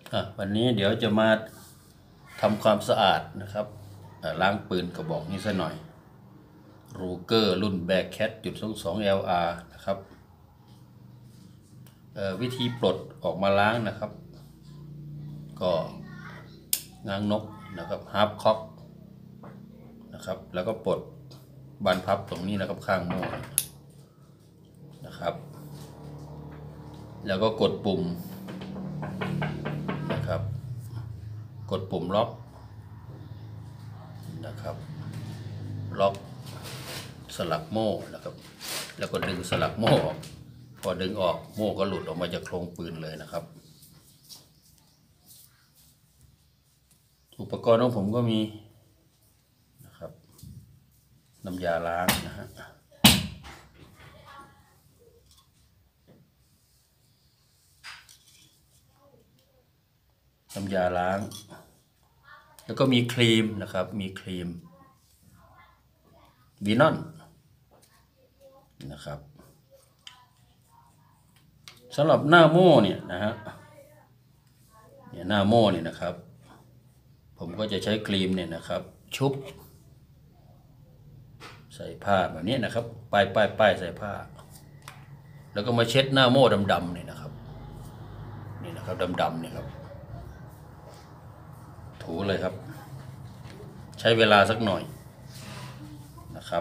วันนี้เดี๋ยวจะมาทำความสะอาดนะครับล้างปืนกระบอกนี้ซะหน่อยรูเกอร์รุ่น Bearcat .22 LR นะครับวิธีปลดออกมาล้างนะครับก็ง้างนกนะครับฮาร์ปค็อกนะครับแล้วก็ปลดบานพับตรงนี้นะครับข้างโม่นะครับแล้วก็กดปุ่มนะครับกดปุ่มล็อกนะครับล็อกสลักโม่นะครับแล้วก็ดึงสลักโม่ออกพอดึงออกโม่ก็หลุดออกมาจากโครงปืนเลยนะครับอุปกรณ์ของผมก็มีนะครับน้ำยาล้างนะฮะน้ำยาล้างแล้วก็มีครีมนะครับมีครีมวีนอนนะครับสำหรับหน้าโม่เนี่ยนะฮะหน้าโม่เนี่ยนะครับผมก็จะใช้ครีมเนี่ยนะครับชุบใส่ผ้าแบบนี้นะครับป้ายใส่ผ้าแล้วก็มาเช็ดหน้าโม่ดำๆเนี่ยนะครับนี่นะครับดำๆเนี่ยครับถูเลยครับใช้เวลาสักหน่อยนะครับ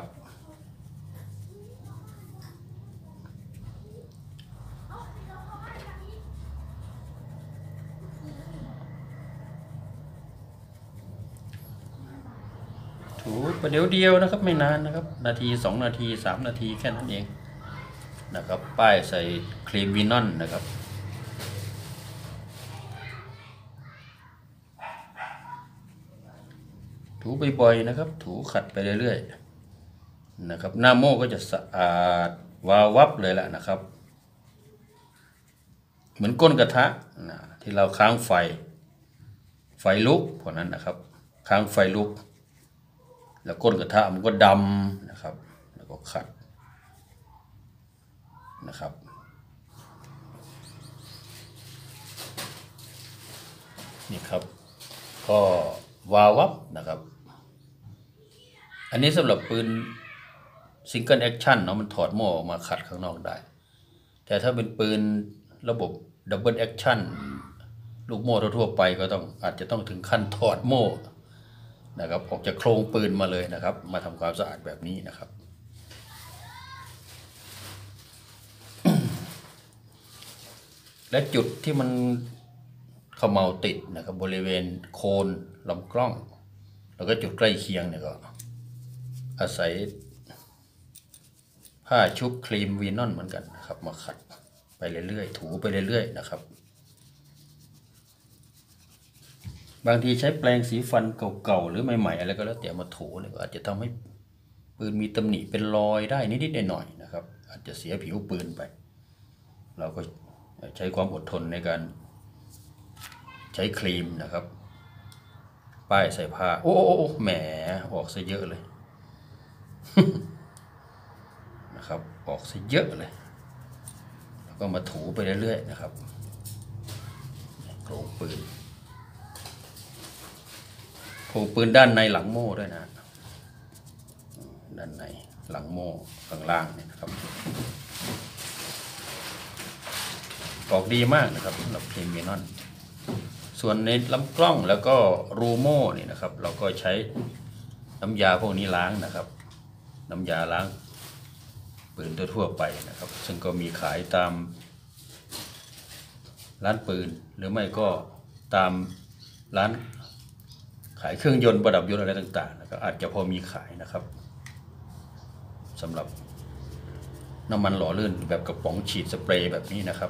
ถูประเดี๋ยวเดียวนะครับไม่นานนะครับนาที2 นาที3 นาทีแค่นั้นเองนะครับป้ายใส่ครีมวีนอนนะครับถูบ่อยๆนะครับถูขัดไปเรื่อยๆนะครับหน้าโม่ก็จะสะอาดวาววับเลยแหละนะครับเหมือนก้นกระทะนะที่เราค้างไฟลุกเพราะนั้นนะครับค้างไฟลุกแล้วก้นกระทะมันก็ดำนะครับแล้วก็ขัดนะครับนี่ครับก็วาววับนะครับอันนี้สำหรับปืนซิงเกิลแอคชั่นเนาะมันถอดโม่ออกมาขัดข้างนอกได้แต่ถ้าเป็นปืนระบบดับเบิลแอคชั่นลูกโม่ทั่วไปก็อาจจะต้องถึงขั้นถอดโม่นะครับออกจากโครงปืนมาเลยนะครับมาทำความสะอาดแบบนี้นะครับและจุดที่มันเขม่าติดนะครับบริเวณโคนลำกล้องแล้วก็จุดใกล้เคียงเนี่ยก็อาศัยผ้าชุบครีมวีนอนเหมือนกันนะครับมาขัดไปเรื่อยๆถูไปเรื่อยๆนะครับบางทีใช้แปรงสีฟันเก่าๆหรือใหม่ๆอะไรก็แล้วแต่มาถูเนี่ยก็อาจจะทำให้ปืนมีตำหนิเป็นรอยได้นิดๆหน่อยๆนะครับอาจจะเสียผิวปืนไปเราก็ใช้ความอดทนในการใช้ครีมนะครับป้ายใส่ผ้าโอ้แหมออกซะเยอะเลย นะครับออกซะเยอะเลยแล้วก็มาถูไปเรื่อยๆนะครับโครงปืนด้านในหลังโม่ด้วยนะด้านในหลังโม่ข้างล่างเนี่ยนะครับออกดีมากนะครับสำหรับครีมวีนอนส่วนในลำกล้องแล้วก็รูโม่นี่นะครับเราก็ใช้น้ำยาพวกนี้ล้างนะครับน้ำยาล้างปืนทั่วไปนะครับซึ่งก็มีขายตามร้านปืนหรือไม่ก็ตามร้านขายเครื่องยนต์ประดับยนต์อะไรต่างๆนะครับอาจจะพอมีขายนะครับสำหรับน้ำมันหล่อลื่นแบบกระป๋องฉีดสเปรย์แบบนี้นะครับ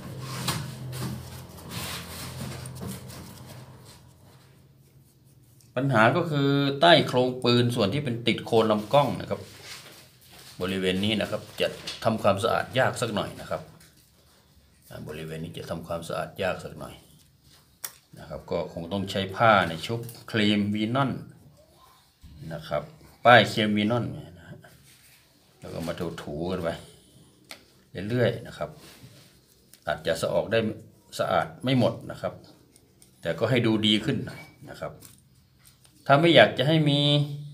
ปัญหาก็คือใต้โครงปืนส่วนที่เป็นติดโคนลำกล้องนะครับบริเวณนี้นะครับจะทำความสะอาดยากสักหน่อยนะครับบริเวณนี้จะทำความสะอาดยากสักหน่อยนะครับก็คงต้องใช้ผ้าในชุบครีมวีนอนนะครับป้ายครีมวีนอนนะแล้วก็มาถูกันไปเรื่อยๆนะครับอาจจะสะอาดไม่หมดนะครับแต่ก็ให้ดูดีขึ้นหน่อยนะครับถ้าไม่อยากจะให้มี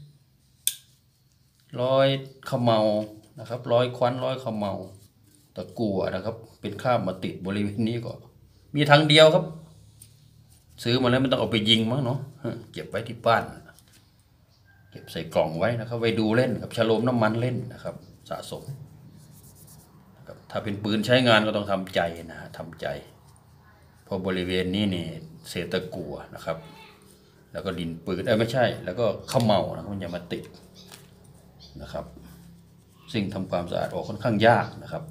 รอยเขมเมานะครับรอยควันรอยเขมเมาตะกั่วนะครับเป็นคราบมาติดบริเวณนี้ก็มีทางเดียวครับซื้อมาแล้วไม่ต้องเอาไปยิงมั้งเนาะเก็บไว้ที่บ้านเก็บใส่กล่องไว้นะครับไว้ดูเล่นกับฉโลมน้ำมันเล่นนะครับสะสมถ้าเป็นปืนใช้งานก็ต้องทำใจนะทำใจเพราะบริเวณนี้นี่เศษตะกั่วนะครับแล้วก็ดินปืนไม่ใช่แล้วก็เขมเมานะมันจะมาติดนะครับสิ่งทำความสะอาดออกค่อนข้างยากนะครับ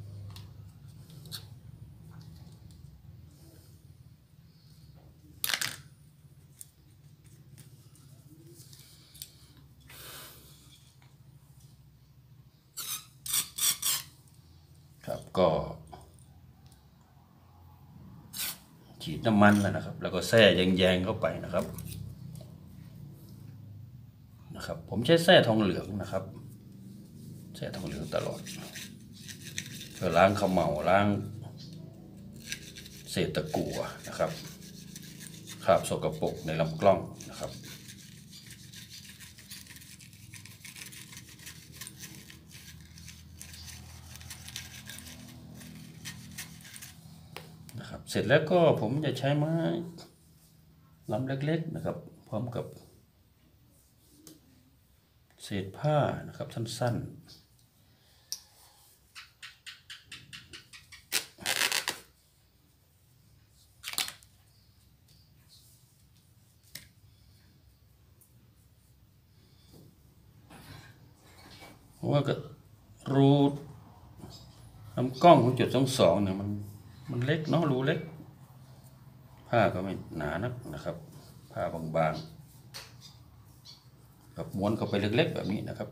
ครับก็ฉีดน้ำมันแล้วนะครับแล้วก็แส้แยงๆเข้าไปนะครับผมใช้แส้ทองเหลืองนะครับแส้ทองเหลืองตลอดเพื่อล้างเขมเมาล้างเศษตะกั่วนะครับคราบสกปรกในลำกล้องนะครับเสร็จแล้วก็ผมจะใช้ไม้ลำเล็กๆนะครับพร้อมกับเศษผ้านะครับสั้นๆเพราะว่าก็รูลำกล้องของจุด22เนี่ยมันเล็กเนาะรูเล็กผ้าก็ไม่หนานักนะครับผ้าบางๆกับม้วนเข้าไปเล็กๆแบบนี้นะครับ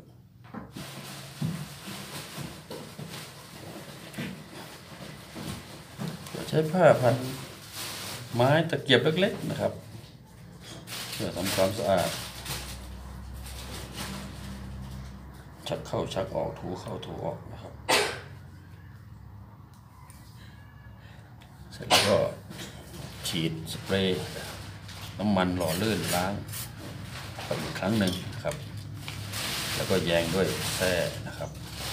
ใช้ผ้าพันไม้ตะเกียบเล็กๆนะครับเพื่อทำความสะอาดชักเข้าชักออกถูเข้าถูออกนะครับเสร็จแล้วก็ฉีดสเปรย์น้ำมันหล่อลื่นล้างอีกครั้งหนึ่งนะครับแล้วก็แยงด้วยแส้นะครับ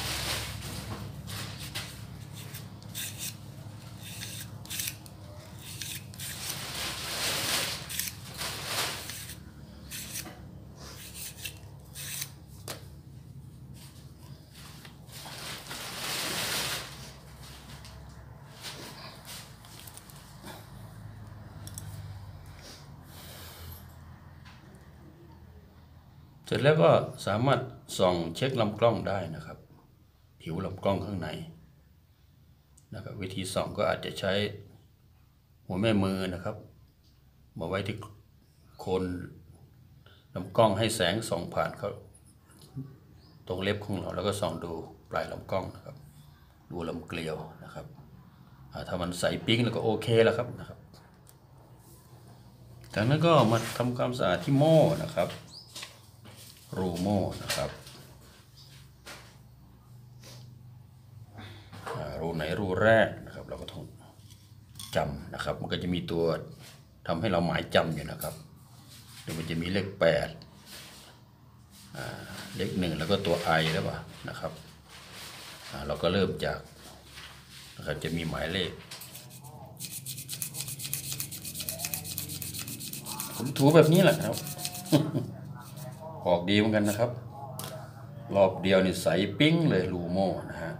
เสร็จแล้วก็สามารถส่องเช็คลำกล้องได้นะครับผิวลำกล้องข้างในนะครับวิธีส่องก็อาจจะใช้หัวแม่มือนะครับมาไว้ที่โคนลำกล้องให้แสงส่องผ่านเข้าตรงเล็บของเราแล้วก็ส่องดูปลายลำกล้องนะครับดูลำเกลียวนะครับถ้ามันใสปิ๊งแล้วก็โอเคแล้วครับจากนั้นก็มาทำความสะอาดที่โม่นะครับรูโม่นะครับรูไหนรูแรกนะครับเราก็ต้องจำนะครับมันก็จะมีตัวทำให้เราหมายจำอยู่นะครับเดี๋ยวมันจะมีเลข8เลข1แล้วก็ตัว I แล้วป่ะนะครับเราก็เริ่มจากนะครับจะมีหมายเลขผมถูแบบนี้แหละครับ ออกดีเหมือนกันนะครับรอบเดียวนี่ใสปิ้งเลยรูโม่นะฮะ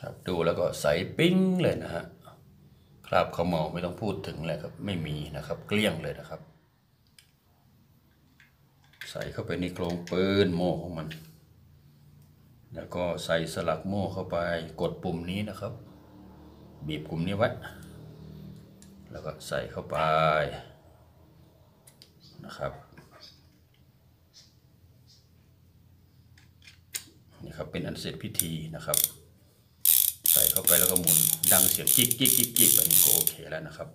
ครับดูแล้วก็ใสปิ้งเลยนะฮะคราบเขม่าไม่ต้องพูดถึงเลยครับไม่มีนะครับเกลี้ยงเลยนะครับใส่เข้าไปในโครงปืนโม่ของมันแล้วก็ใส่สลักโม่เข้าไปกดปุ่มนี้นะครับบีบปุ่มนี้ไว้แล้วก็ใส่เข้าไปนะครับนี่ครับเป็นอันเสร็จพิธีนะครับใส่เข้าไปแล้วก็หมุนดังเสียงกิ๊กกิ๊กกิ๊กกิ๊กแบบนี้ก็โอเคแล้วนะครับ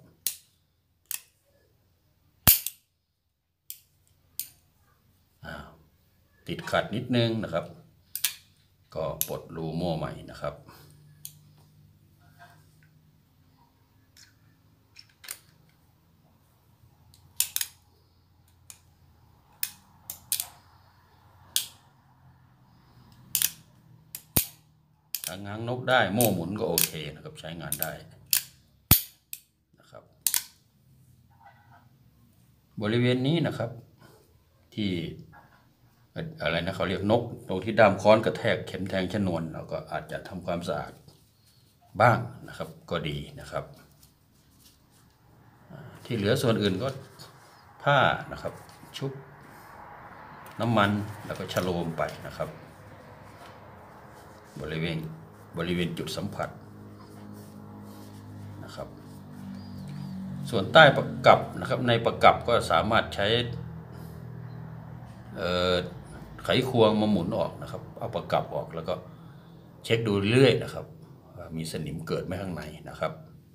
ติดขัดนิดนึงนะครับก็ปลดรูโม่ใหม่นะครับถ้าง้างนกได้โม่หมุนก็โอเคนะครับใช้งานได้นะครับบริเวณนี้นะครับที่อะไรนะเขาเรียกนกตรงที่ด้ามค้อนกระแทกเข็มแทงชนวนเราก็อาจจะทำความสะอาดบ้างนะครับก็ดีนะครับที่เหลือส่วนอื่นก็ผ้านะครับชุบน้ำมันแล้วก็ฉโลมไปนะครับบริเวณจุดสัมผัสนะครับส่วนใต้ประกับนะครับในประกับก็สามารถใช้ไขควงมาหมุนออกนะครับเอาประกับออกแล้วก็เช็คดูเรื่อยนะครับว่ามีสนิมเกิดไหมข้างในนะครับ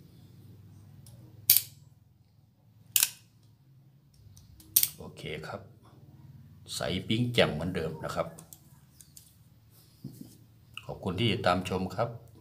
โอเคครับใสปิ้งแจ่มเหมือนเดิมนะครับขอบคุณที่ติดตามชมครับ